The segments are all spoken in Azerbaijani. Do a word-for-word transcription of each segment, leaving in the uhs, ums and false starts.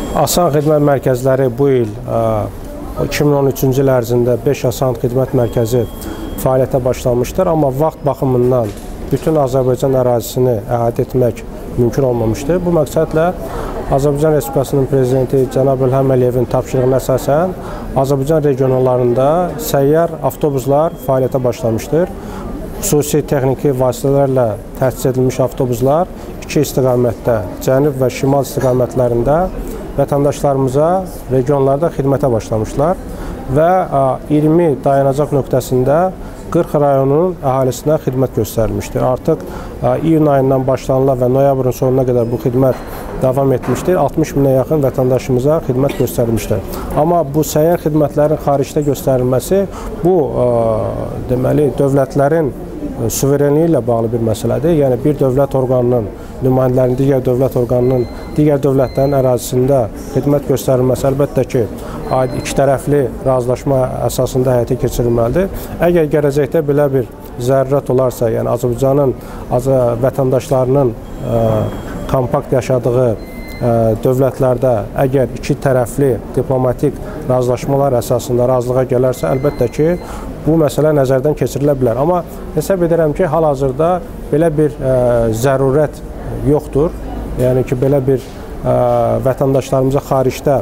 Asan xidmət mərkəzləri bu il iki min on üçüncü il ərzində beş asan xidmət mərkəzi fəaliyyətə başlamışdır. Amma vaxt baxımından bütün Azərbaycan ərazisini əhatə etmək mümkün olmamışdır. Bu məqsədlə Azərbaycan Respublikasının Prezidenti cənab İlham Əliyevin tapşırığına əsasən Azərbaycan regionlarında səyyar avtobuslar fəaliyyətə başlamışdır. Xüsusi texniki vasitələrlə təchiz edilmiş avtobuslar iki istiqamətdə, cənub və şimal istiqamətlərində vətəndaşlarımıza regionlarda xidmətə başlamışlar və iyirmi dayanacaq nöqtəsində qırx rayonun əhalisinə xidmət göstərilmişdir. Artıq iyun ayından başlanılan və noyabrın sonuna qədər bu xidmət davam etmişdir. altmış minə yaxın vətəndaşımıza xidmət göstərilmişdir. Amma bu səyyar xidmətlərin xaricdə göstərilməsi bu deməli dövlətlərin suverenliyi ilə bağlı bir məsələdir. Yəni bir dövlət orqanının nümayəndələrinin digər dövlət orqanının digər dövlətlərin ərazisində xidmət göstərilməsi əlbəttə ki, iki tərəfli razılaşma əsasında həyata keçirilməlidir. Əgər gələcəkdə belə bir zərurət olarsa, yəni Azərbaycanın vətəndaşlarının kompakt yaşadığı dövlətlərdə əgər iki tərəfli diplomatik razılaşmalar əsasında razılığa gələrsə, əlbəttə ki, bu məsələ nəzərdən keçirilə bilər. Amma hesab edirəm ki, hal-hazırda belə bir zərurət yoxdur. Yəni ki, belə bir vətəndaşlarımıza xaricdə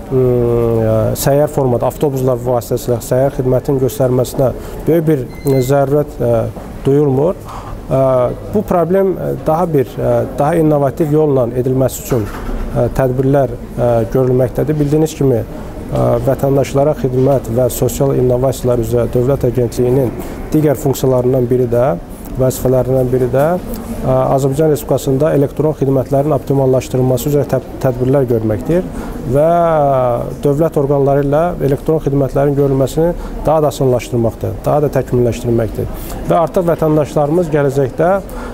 səyyar formada, avtobuslar vasitəsilə səyyar xidmətin göstərilməsinə böyük bir zərurət duyulmur. Bu problem daha bir, daha innovativ yolla edilməsi üçün tədbirlər görülməkdədir. Bildiyiniz kimi, vətəndaşlara xidmət və sosial innovasiyalar üzrə Dövlət Agentliyinin digər funksiyalarından biri də, vəzifələrindən biri də Azərbaycan Respublikasında elektron xidmətlərin optimallaşdırılması üzrə tədbirlər görməkdir və dövlət orqanları ilə elektron xidmətlərin görülməsini daha da asanlaşdırmaqdır, daha da təkmilləşdirməkdir. Və artıq vətəndaşlarımız gələcəkdə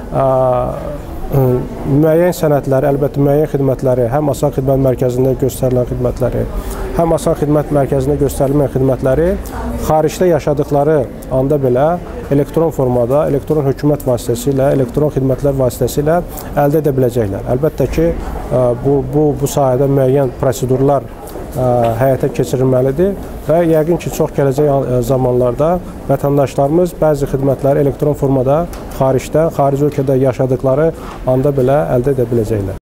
müəyyən sənədləri, əlbəttə müəyyən xidmətləri, həm Asan Xidmət Mərkəzində göstərilən xidmətləri, həm Asan Xidmət Mərkəzində göstərilməyən xidmətləri xaricdə yaşadıkları anda belə elektron formada, elektron hökumət vasitəsilə, elektron xidmətlər vasitəsilə əldə edə biləcəklər. Əlbəttə ki, bu, bu, bu sahədə müəyyən prosedurlar həyata keçirilməlidir və yəqin ki, çox gələcək zamanlarda vətəndaşlarımız bəzi xidmətləri elektron formada xaricdə, xarici ölkədə yaşadıkları anda belə əldə edə biləcəklər.